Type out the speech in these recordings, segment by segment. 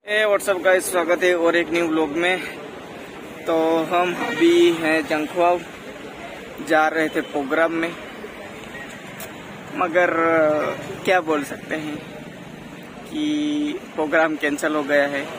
WhatsApp guys, स्वागत है और एक न्यू व्लॉग में। तो हम अभी हैं जंखवाव, जा रहे थे प्रोग्राम में, मगर क्या बोल सकते हैं कि प्रोग्राम कैंसिल हो गया है।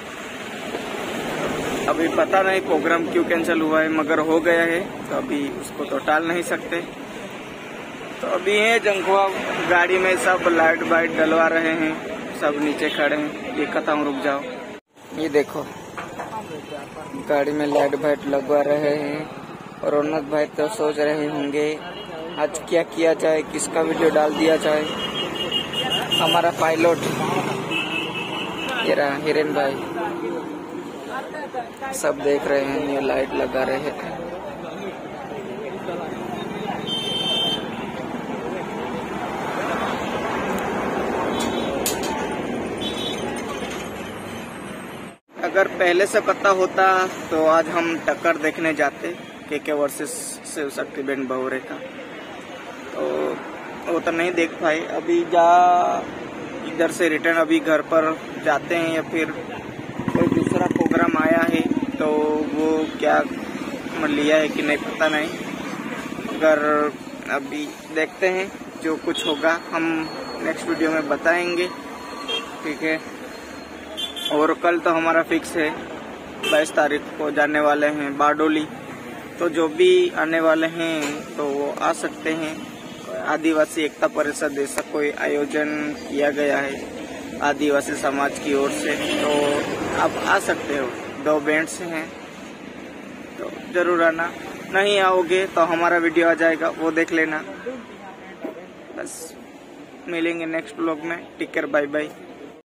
अभी पता नहीं प्रोग्राम क्यों कैंसिल हुआ है, मगर हो गया है तो अभी उसको तो टाल नहीं सकते। तो अभी है जंखवाव, गाड़ी में सब लाइट वाइट डलवा रहे हैं, सब नीचे खड़े हैं। दिखाता हूँ, रुक जाओ। ये देखो, गाड़ी में लाइट वाइट लगवा रहे हैं। और रौनक भाई तो सोच रहे होंगे आज क्या किया जाए, किसका वीडियो डाल दिया जाए। हमारा पायलट ये रहा हिरेन भाई, सब देख रहे हैं, ये लाइट लगा रहे हैं। अगर पहले से पता होता तो आज हम टक्कर देखने जाते के वर्सेस शिव शक्ति बैंड भवरे का, तो वो तो नहीं देख पाए। अभी इधर से रिटर्न अभी घर पर जाते हैं या फिर कोई दूसरा प्रोग्राम आया है तो वो क्या लिया है कि नहीं पता नहीं, मगर अभी देखते हैं। जो कुछ होगा हम नेक्स्ट वीडियो में बताएंगे, ठीक है। और कल तो हमारा फिक्स है, 22 तारीख को जाने वाले हैं बारडोली। तो जो भी आने वाले हैं तो वो आ सकते हैं। आदिवासी एकता परिषद ऐसा कोई आयोजन किया गया है आदिवासी समाज की ओर से, तो आप आ सकते हो। 2 बैंड्स हैं तो जरूर आना। नहीं आओगे तो हमारा वीडियो आ जाएगा, वो देख लेना। बस मिलेंगे नेक्स्ट व्लॉग में। Take care, bye bye.